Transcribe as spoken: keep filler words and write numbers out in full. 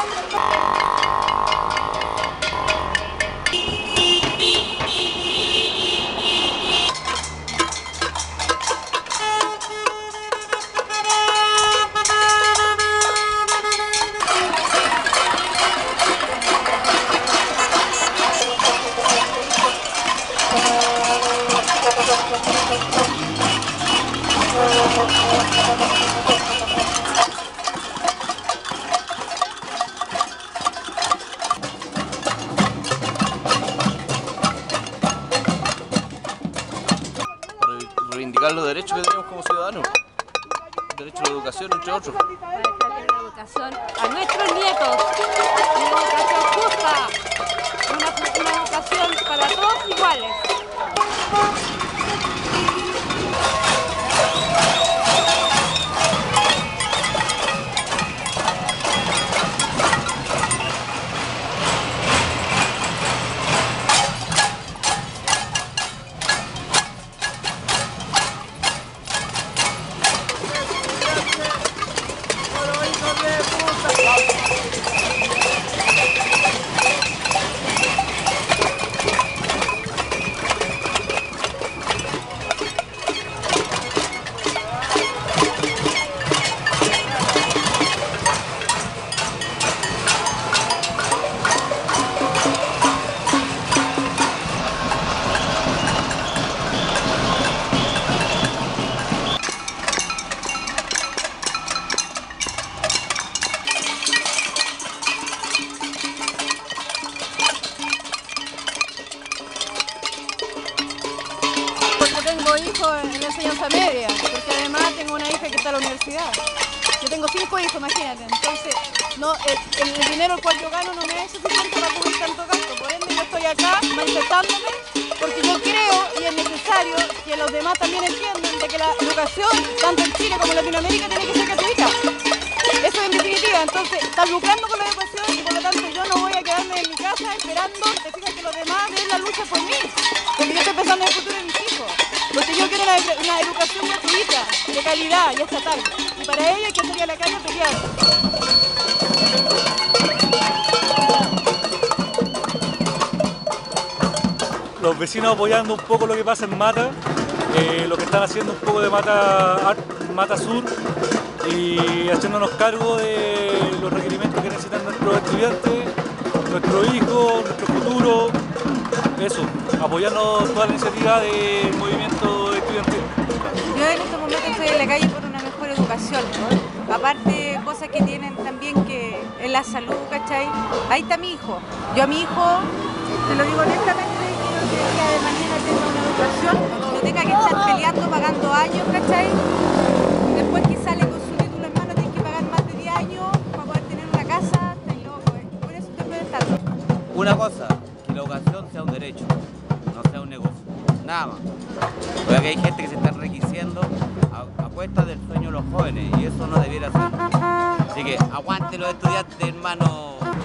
Reivindicar los derechos que tenemos como ciudadanos, derecho a la educación, entre otros. Para dejarle una educación a nuestros nietos, una educación justa, una, una educación para todos iguales. Tengo hijos en la enseñanza media, porque además tengo una hija que está en la universidad. Yo tengo cinco hijos, imagínate. Entonces, no, el, el dinero el cual yo gano no me es suficiente para cubrir tanto gasto. Por ende, yo estoy acá manifestándome porque yo creo y es necesario que los demás también entiendan de que la educación, tanto en Chile como en Latinoamérica, tiene que ser gratuita. Eso en definitiva. Entonces, están lucrando con la educación y por lo tanto yo no voy a quedarme en mi casa esperando, te fijas, que los demás den la lucha por mí. Porque yo estoy pensando en el futuro de mis hijos. Porque yo quiero una, una educación gratuita, de calidad y estatal. Y para ello hay que salir a la calle a pelear. Los vecinos apoyando un poco lo que pasa en Mata, eh, lo que están haciendo un poco de Mata, Mata Sur y haciéndonos cargo de los requerimientos que necesitan nuestros estudiantes, nuestros hijos, nuestro futuro. Eso, apoyando toda la iniciativa del movimiento estudiantil. Yo en estos momentos estoy en la calle por una mejor educación, ¿no? Aparte, cosas que tienen también que en la salud, ¿cachai? Ahí está mi hijo. Yo a mi hijo, te lo digo honestamente, quiero que el día de mañana tenga una educación, no tenga que estar peleando, pagando años, ¿cachai? Después que sale con su título en mano tiene que pagar más de diez años para poder tener una casa, está loco, ¿eh? Por eso estoy protestando. Una cosa, que la educación sea un derecho, no sea un negocio, nada más. Porque aquí hay gente que se está enriqueciendo a, a cuesta del sueño de los jóvenes y eso no debiera ser. Así que aguante los estudiantes, hermano.